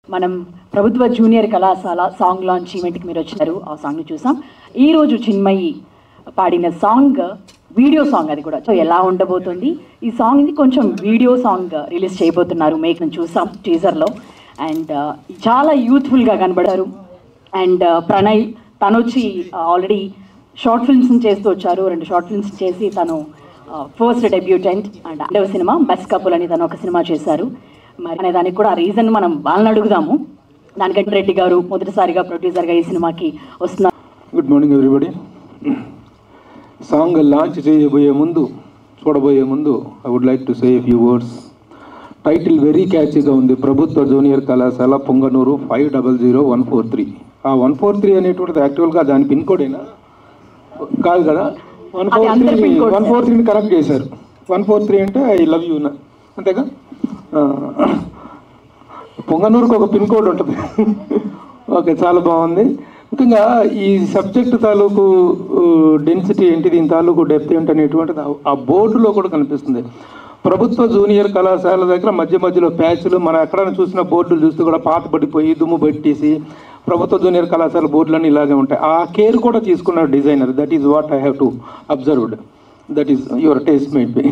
మనం ప్రభుత్వ జూనియర్ కళాశాల సాంగ్ లాంచ్ ఈవెంట్కి మీరు వచ్చినారు. ఆ సాంగ్ని చూసాం. ఈరోజు చిన్మయి పాడిన సాంగ్ వీడియో సాంగ్, అది కూడా. సో ఎలా ఉండబోతుంది ఈ సాంగ్? ఇది కొంచెం వీడియో సాంగ్ రిలీజ్ చేయబోతున్నారు. మేక్ నేను చూసాం టీజర్లో. అండ్ చాలా యూత్ఫుల్గా కనబడారు. అండ్ ప్రణయ్ తను వచ్చి ఆల్రెడీ షార్ట్ ఫిల్మ్స్ని చేస్తూ వచ్చారు. 2 షార్ట్ ఫిల్మ్స్ చేసి తను ఫస్ట్ డెబ్యూటెంట్. అండ్ రెండవ సినిమా బెస్ట్ కపుల్ అని తను ఒక సినిమా చేశారు. మరి అనే దానికి కూడా ఆ రీజన్ మనం వాళ్ళని అడుగుదాము. దానికంటే రెడ్డి గారు మొదటిసారిగా ప్రొడ్యూసర్గా ఈ సినిమాకి వస్తున్నారు. Good morning everybody. Song launch చేయబోయే ముందు, చూడబోయే ముందు I would like to say a few words. Title very క్యాచీగా ఉంది. ప్రభుత్వ జూనియర్ కళాశాల పొంగనూరు 500143. ఆ 143 అనేటువంటిది యాక్చువల్గా దాని పిన్ కోడేనా? కాదు కదా. 143ని కరెక్ట్ చేశారు. 143 అంటే ఐ లవ్ యూ నా, అంతేగా. పొంగనూరుకు ఒక పిన్ కోడ్ ఉంటుంది. ఓకే, చాలా బాగుంది. ముఖ్యంగా ఈ సబ్జెక్ట్ తాలూకు డెన్సిటీ ఏంటి, దీని తాలూకు డెప్త్ ఏంటి అనేటువంటిది ఆ బోర్డులో కూడా కనిపిస్తుంది. ప్రభుత్వ జూనియర్ కళాశాల దగ్గర మధ్య మధ్యలో ప్యాచ్లు, మనం ఎక్కడైనా చూసిన బోర్డులు చూస్తే కూడా పాత పడిపోయి దుమ్ము పెట్టేసి ప్రభుత్వ జూనియర్ కళాశాల బోర్డులన్నీ ఇలాగే ఉంటాయి. ఆ కేర్ కూడా తీసుకున్నారు designer. That is what I have to observed. That is your taste made by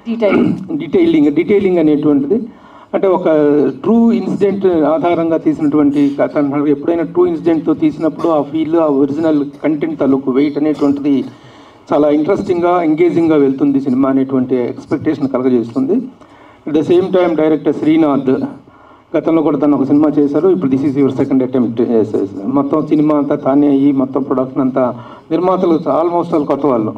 detailing అనేటువంటిది. అంటే ఒక ట్రూ ఇన్సిడెంట్ ఆధారంగా తీసినటువంటి కథ. ఎప్పుడైనా ట్రూ ఇన్సిడెంట్తో తీసినప్పుడు ఆ ఫీల్, ఆ ఒరిజినల్ కంటెంట్ తాలూకు వెయిట్ అనేటువంటిది చాలా ఇంట్రెస్టింగ్గా, ఎంగేజింగ్గా వెళ్తుంది సినిమా అనేటువంటి ఎక్స్పెక్టేషన్ కలగజేస్తుంది. At the same time director Srinath గతంలో కూడా తను ఒక సినిమా చేశారు. ఇప్పుడు this is your second attempt. మొత్తం సినిమా అంతా తానే అయ్యి, మొత్తం ప్రొడక్షన్ అంతా నిర్మాతలు ఆల్మోస్ట్ ఆల్ కొత్త వాళ్ళు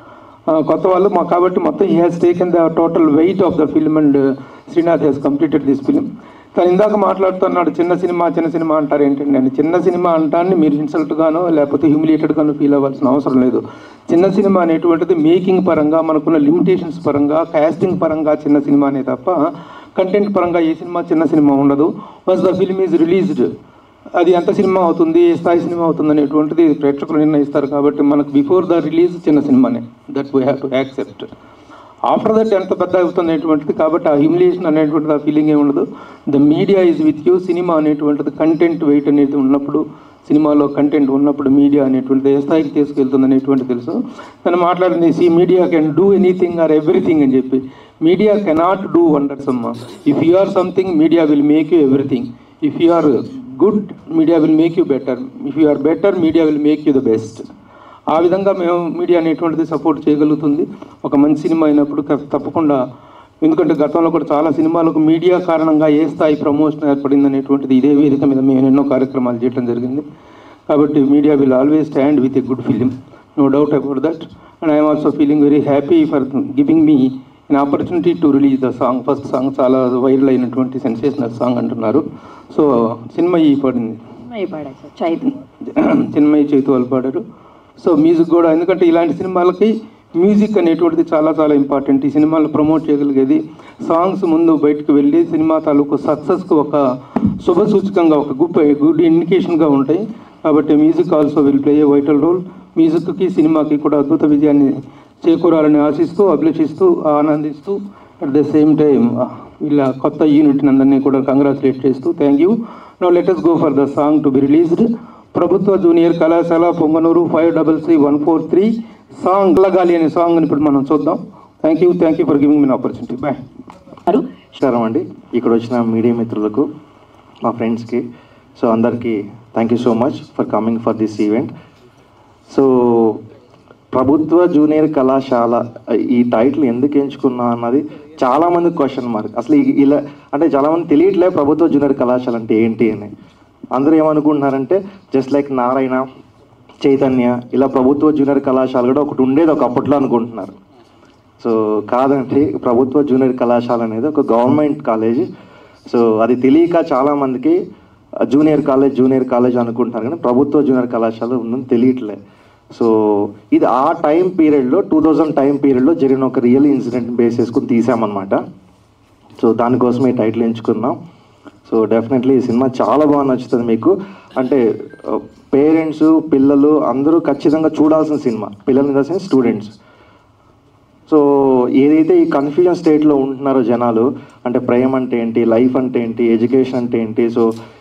కాబట్టి మొత్తం he has taken the total weight of the film and Srinath has completed this film. తను ఇందాక మాట్లాడుతున్నాడు చిన్న సినిమా అంటారు ఏంటండి అని. చిన్న సినిమా అంటాన్ని మీరు ఇన్సల్ట్గానో లేకపోతే హ్యూమిలియేటెడ్గానో ఫీల్ అవ్వాల్సిన అవసరం లేదు. చిన్న సినిమా అనేటువంటిది మేకింగ్ పరంగా, మనకున్న లిమిటేషన్స్ పరంగా, కాస్టింగ్ పరంగా చిన్న సినిమానే తప్ప కంటెంట్ పరంగా ఏ సినిమా చిన్న సినిమా ఉండదు. Once the film is released, అది ఎంత సినిమా అవుతుంది, ఏ స్థాయి సినిమా అవుతుంది అనేటువంటిది ప్రేక్షకులు నిర్ణయిస్తారు. కాబట్టి మనకు బిఫోర్ ద రిలీజ్ చిన్న సినిమానే. That we have to accept. After that ఎంత పెద్ద అవుతుంది అనేటువంటిది, కాబట్టి ఆ హ్యూమిలియేషన్ అనేటువంటిది, ఆ ఫీలింగ్ ఏమి ఉండదు. The media is with you. సినిమా అనేటువంటిది కంటెంట్ వెయిట్ అనేది ఉన్నప్పుడు, సినిమాలో కంటెంట్ ఉన్నప్పుడు మీడియా అనేటువంటిది ఏ స్థాయికి తీసుకెళ్తుంది అనేటువంటి తెలుసు. తను మాట్లాడింది media can do anything or everything అని చెప్పి. మీడియా కెనాట్ డూ వండర్స్ అమ్మా. If you are something, media will make you everything. If you are good, media will make you better. If you are better, media will make you the best. ఆ విధంగా మేము media అనేటువంటిది support చేయగలుగుతుంది ఒక మంచి cinema అయినప్పుడు తప్పకుండా. ఎందుకంటే గతంలో కూడా చాలా సినిమాలకు మీడియా కారణంగా ఏ స్థాయి ప్రమోషన్ ఏర్పడింది అనేటువంటిది ఇదే వేదిక మీద మేము ఎన్నో కార్యక్రమాలు చేయడం జరిగింది. కాబట్టి media will always stand with a good film, no doubt about that. And I'm also feeling very happy for giving me an opportunity to release the song. First song చాలా వైరల్ అయినటువంటి సెన్సేషనల్ సాంగ్ అంటున్నారు. So Chinmayi పాడింది, చిన్మయి చైతు వాళ్ళు పాడారు. So music కూడా, ఎందుకంటే ఇలాంటి సినిమాలకి మ్యూజిక్ అనేటువంటిది చాలా చాలా ఇంపార్టెంట్. ఈ సినిమాలు ప్రమోట్ చేయగలిగేది సాంగ్స్ ముందు బయటకు వెళ్ళి సినిమా తాలూకు సక్సెస్కు ఒక శుభ సూచకంగా, ఒక గుడ్ ఇండికేషన్గా ఉంటాయి. కాబట్టి music also will play a vital role. మ్యూజిక్కి సినిమాకి కూడా అద్భుత విజయాన్ని చేకూరాలని ఆశిస్తూ, అభిలషిస్తూ, ఆనందిస్తూ, అట్ ద సేమ్ టైం ఇలా కొత్త యూనిట్ని అందరినీ కూడా కంగ్రాచులేట్ చేస్తూ thank you. Now let us go for the song to be released. ప్రభుత్వ జూనియర్ కళాశాల పొంగనూరు 503143 సాంగ్ లగాలి అనే సాంగ్ని ఇప్పుడు మనం చూద్దాం. Thank you for giving me opportunity. Bye. నమస్కారం అండి, ఇక్కడ వచ్చిన మీడియా మిత్రులకు, మా ఫ్రెండ్స్కి, సో అందరికీ thank you so much for coming for this event. So ప్రభుత్వ జూనియర్ కళాశాల ఈ టైటిల్ ఎందుకు ఎంచుకున్నా అన్నది చాలామంది క్వశ్చన్ మార్క్. అసలు ఇలా అంటే చాలామంది తెలియట్లే ప్రభుత్వ జూనియర్ కళాశాల అంటే ఏంటి అని. అందరూ ఏమనుకుంటున్నారంటే జస్ట్ లైక్ నారాయణ, చైతన్య ఇలా ప్రభుత్వ జూనియర్ కళాశాల కూడా ఒకటి ఉండేది ఒకప్పట్లో అనుకుంటున్నారు. సో కాదండి, ప్రభుత్వ జూనియర్ కళాశాల అనేది ఒక గవర్నమెంట్ కాలేజ్. సో అది తెలియక చాలామందికి జూనియర్ కాలేజ్ అనుకుంటున్నారు, కానీ ప్రభుత్వ జూనియర్ కళాశాల ఉందని తెలియట్లే. సో ఇది ఆ టైం పీరియడ్లో 2000 టైం పీరియడ్లో జరిగిన ఒక రియల్ ఇన్సిడెంట్ బేస్ చేసుకుని తీసామన్నమాట. సో దానికోసం ఈ టైటిల్ ఎంచుకున్నాం. సో డెఫినెట్లీ ఈ సినిమా చాలా బాగా నచ్చుతుంది మీకు. అంటే పేరెంట్స్, పిల్లలు అందరూ ఖచ్చితంగా చూడాల్సిన సినిమా. పిల్లలు in the sense students. So ఏదైతే ఈ కన్ఫ్యూజన్ స్టేట్లో ఉంటున్నారో జనాలు, అంటే ప్రేమ అంటే ఏంటి, లైఫ్ అంటే ఏంటి, ఎడ్యుకేషన్ అంటే ఏంటి, సో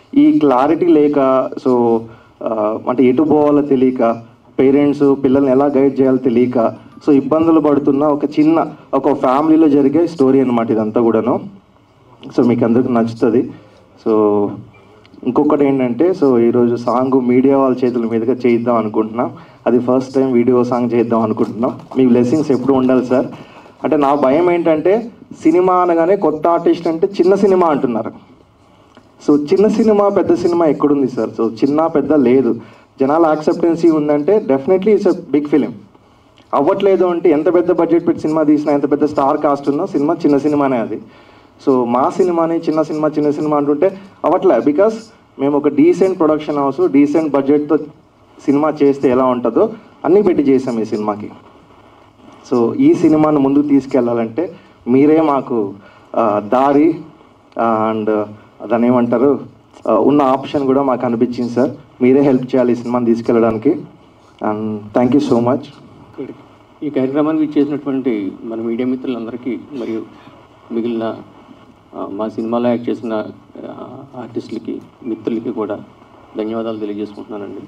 ఈ క్లారిటీ లేక సో అంటే ఎటు పోవాలో తెలియక పేరెంట్స్ పిల్లల్ని ఎలా గైడ్ చేయాలో తెలియక సో ఇబ్బందులు పడుతున్న ఒక ఫ్యామిలీలో జరిగే స్టోరీ అనమాట ఇదంతా కూడాను. సో మీకు అందరికి నచ్చుతుంది. సో ఇంకొకటి ఏంటంటే సో ఈరోజు సాంగ్ మీడియా వాళ్ళ చేతుల మీదుగా చేద్దాం అనుకుంటున్నాం. అది ఫస్ట్ టైం వీడియో సాంగ్ చేద్దాం అనుకుంటున్నాం. మీ బ్లెస్సింగ్స్ ఎప్పుడు ఉండాలి సార్. అంటే నా భయం ఏంటంటే సినిమా అనగానే కొత్త ఆర్టిస్ట్ అంటే చిన్న సినిమా అంటున్నారు. సో చిన్న సినిమా పెద్ద సినిమా ఎక్కడుంది సార్? సో చిన్న పెద్ద లేదు. జనాల యాక్సెప్టెన్సీ ఉందంటే definitely it's a big film. అవ్వట్లేదు అంటే ఎంత పెద్ద బడ్జెట్ పెట్టి సినిమా తీసినా, ఎంత పెద్ద స్టార్ కాస్ట్ ఉన్నా సినిమా చిన్న సినిమానే అది. సో మా సినిమాని చిన్న సినిమా అంటుంటే అవ్వట్లే. బికాస్ మేము ఒక డీసెంట్ ప్రొడక్షన్ హౌస్, డీసెంట్ బడ్జెట్తో సినిమా చేస్తే ఎలా ఉంటుందో అన్నీ పెట్టి చేసాం ఈ సినిమాకి. సో ఈ సినిమాను ముందుకు తీసుకెళ్ళాలంటే మీరే మాకు దారి అండ్ దాన్ని ఏమంటారు ఉన్న ఆప్షన్ కూడా మాకు అనిపించింది సార్. మీరే హెల్ప్ చేయాలి ఈ సినిమాని తీసుకెళ్ళడానికి. And thank you so much. ఈ కార్యక్రమానికి ఇచ్చేసినటువంటి మన మీడియా మిత్రులందరికీ మరియు మిగిలిన మా సినిమాలో యాక్ట్ చేసిన ఆర్టిస్టులకి, మిత్రులకి కూడా ధన్యవాదాలు తెలియజేసుకుంటున్నానండి.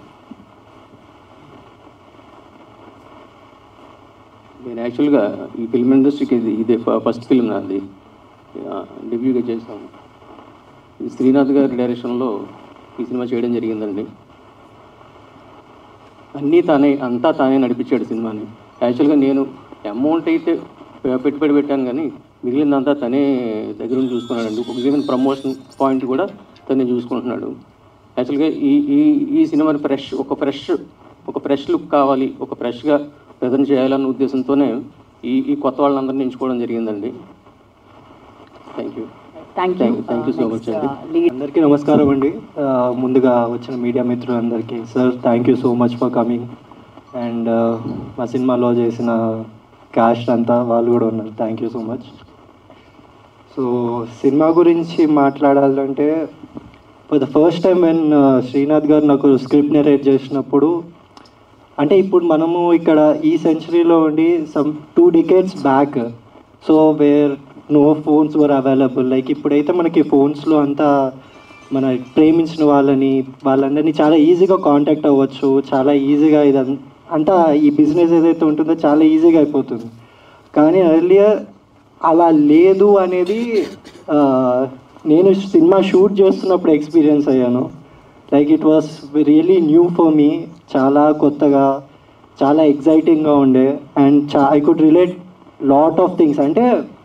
నేను యాక్చువల్గా ఈ ఫిల్మ్ ఇండస్ట్రీకి ఇదే ఫస్ట్ ఫిల్మ్ నాది, డెబ్యూగా చేశాను. ఇది శ్రీనాథ్ గారి డైరెక్షన్లో ఈ సినిమా చేయడం జరిగిందండి. అంతా తానే నడిపించాడు సినిమాని. యాక్చువల్గా నేను అమౌంట్ అయితే పెట్టుబడి పెట్టాను, కానీ మిగిలినంతా తనే దగ్గరుండి చూసుకున్నాడండి. ఈవెన్ ప్రమోషన్ పాయింట్ కూడా తనే చూసుకుంటున్నాడు. యాక్చువల్గా ఈ సినిమాని ఒక ఫ్రెష్ లుక్ కావాలి, ఒక ఫ్రెష్గా ప్రజెంట్ చేయాలన్న ఉద్దేశంతోనే ఈ కొత్త వాళ్ళందరినీ ఎంచుకోవడం జరిగిందండి. థ్యాంక్ యూ సో మచ్ అండి. అందరికీ నమస్కారం అండి. ముందుగా వచ్చిన మీడియా మిత్రులందరికీ sir thank you so much for coming. And మా సినిమాలో చేసిన క్యాస్ట్ అంతా వాళ్ళు కూడా ఉన్నారు. Thank you so much. So సినిమా గురించి మాట్లాడాలంటే for the first time when Srinath garu నాకు స్క్రిప్ట్ నెరేట్ చేసినప్పుడు, అంటే ఇప్పుడు మనము ఇక్కడ ఈ సెంచరీలో ఉండి some 2 decades back, so where no phones were available. Like ఇప్పుడైతే మనకి ఫోన్స్లో అంతా మన ప్రేమించిన వాళ్ళందరినీ చాలా ఈజీగా కాంటాక్ట్ అవ్వచ్చు, చాలా ఈజీగా అంతా ఈ బిజినెస్ ఏదైతే ఉంటుందో చాలా ఈజీగా అయిపోతుంది. కానీ ఎర్లియర్ అలా లేదు అనేది నేను సినిమా షూట్ చేస్తున్నప్పుడు ఎక్స్పీరియన్స్ అయ్యాను. Like it was really new for me. చాలా కొత్తగా, చాలా ఎగ్జైటింగ్గా ఉండే. And I could relate lot of things. అంటే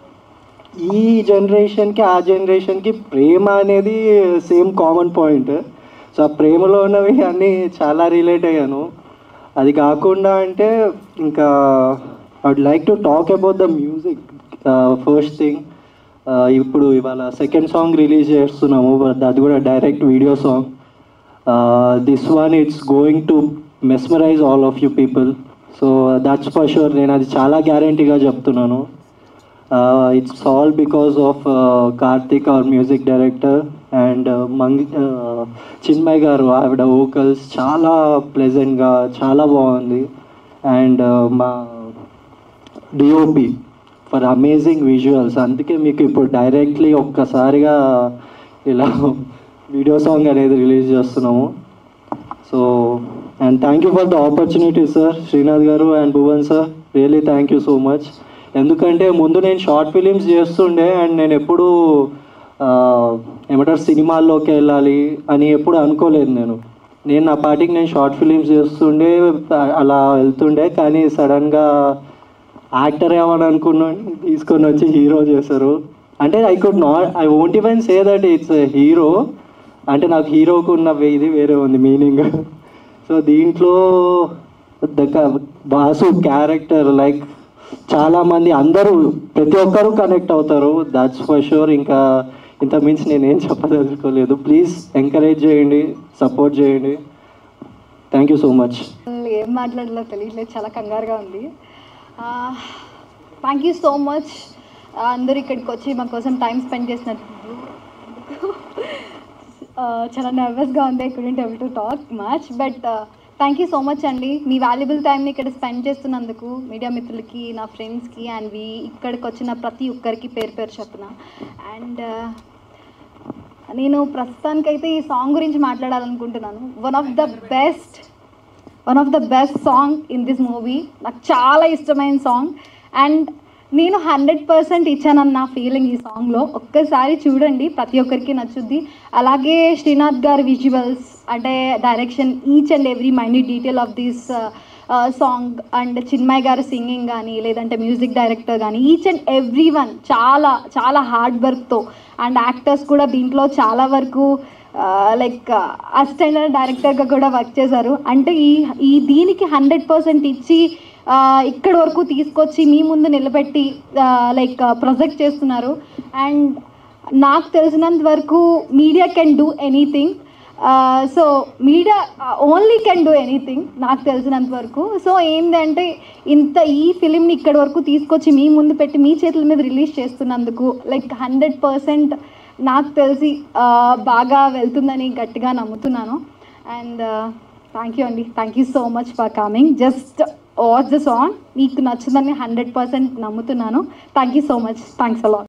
ఈ జనరేషన్కి ఆ జనరేషన్కి ప్రేమ అనేది సేమ్ కామన్ పాయింట్. సో ఆ ప్రేమలో ఉన్నవి అన్నీ చాలా రిలేట్ అయ్యాను. అది కాకుండా అంటే ఇంకా I would like to talk about the music. First thing, ఇప్పుడు ఇవాళ సెకండ్ సాంగ్ రిలీజ్ చేస్తున్నాము, అది కూడా direct video song. This one it's going to mesmerize all of you people. So that's for sure. నేను అది చాలా గ్యారంటీగా చెప్తున్నాను. It's all because of Karthik, our music director, and Chinmayi garu, ఆవిడ వోకల్స్ చాలా ప్లెజెంట్గా చాలా బాగుంది. అండ్ మా డిఓపి ఫర్ అమేజింగ్ విజువల్స్. అందుకే మీకు ఇప్పుడు డైరెక్ట్లీ ఒక్కసారిగా ఇలా వీడియో సాంగ్ అనేది రిలీజ్ చేస్తున్నాము. So and thank you for the opportunity sir, Srinath garu and Bhuvan sir. Really thank you so much. ఎందుకంటే ముందు నేను షార్ట్ ఫిలిమ్స్ చేస్తుండే, అండ్ నేను ఎప్పుడూ ఏమంటారు సినిమాల్లోకి వెళ్ళాలి అని ఎప్పుడు అనుకోలేదు. నేను నా పార్టీకి నేను షార్ట్ ఫిలిమ్స్ చేస్తుండే, అలా వెళ్తుండే. కానీ సడన్గా యాక్టర్ ఏమని అనుకున్నాను, తీసుకొని వచ్చి హీరో చేశారు. అంటే I won't even say that it's hero. అంటే నాకు హీరోకు ఉన్న ఇది వేరే ఉంది మీనింగ్. సో దీంట్లో బాసు క్యారెక్టర్ లైక్ చాలామంది అందరూ ప్రతి ఒక్కరూ కనెక్ట్ అవుతారు. That's for sure. ఇంకా ఇంత మించి నేనేం చెప్పదలుచుకోలేదు. ప్లీజ్ ఎంకరేజ్ చేయండి, సపోర్ట్ చేయండి. Thank you so much. ఏం మాట్లాడాలో తెలియట్లేదు, చాలా కంగారుగా ఉంది. థ్యాంక్ యూ సో మచ్ అందరూ ఇక్కడికి వచ్చి మా కోసం టైం స్పెండ్ చేసినందుకు. చాలా నర్వస్గా ఉంది. I couldn't able to talk much, but thank you so much అండి. మీ వాల్యుబుల్ టైంని ఇక్కడ స్పెండ్ చేస్తున్నందుకు మీడియా మిత్రులకి, నా ఫ్రెండ్స్కి, అండ్ ఇక్కడికి వచ్చిన ప్రతి ఒక్కరికి పేరు పేరు చెప్తున్నా. అండ్ నేను ప్రస్తుతానికైతే ఈ సాంగ్ గురించి మాట్లాడాలనుకుంటున్నాను. One of the best song in this movie. నాకు చాలా ఇష్టమైన సాంగ్ అండ్ నేను 100% ఇచ్చానన్న నా ఫీలింగ్ ఈ సాంగ్లో. ఒక్కసారి చూడండి, ప్రతి ఒక్కరికి నచ్చుద్ది. అలాగే శ్రీనాథ్ గారి విజువల్స్ అంటే direction, each and every minute detail of this song and Chinmayi garu singing కానీ లేదంటే మ్యూజిక్ డైరెక్టర్ కానీ ఈచ్ అండ్ ఎవ్రీ వన్ చాలా చాలా హార్డ్ వర్క్తో అండ్ యాక్టర్స్ కూడా దీంట్లో చాలా వరకు లైక్ అసిస్టెంట్ డైరెక్టర్గా కూడా వర్క్ చేశారు. అంటే ఈ దీనికి 100% ఇచ్చి ఇక్కడ వరకు తీసుకొచ్చి మీ ముందు నిలబెట్టి లైక్ ప్రొజెక్ట్ చేస్తున్నారు. అండ్ నాకు తెలిసినంత వరకు media can do anything. So media only can do anything నాకు తెలిసినంత వరకు. సో ఏంటంటే ఈ ఫిలింని ఇక్కడ వరకు తీసుకొచ్చి మీ ముందు పెట్టి మీ చేతుల మీద రిలీజ్ చేస్తున్నందుకు లైక్ 100% నాకు తెలిసి బాగా వెళ్తుందని గట్టిగా నమ్ముతున్నాను. అండ్ థ్యాంక్ యూ అండి, thank you so much for coming. Just watch the song, మీకు నచ్చుదని 100% నమ్ముతున్నాను. Thank you so much, thanks allot.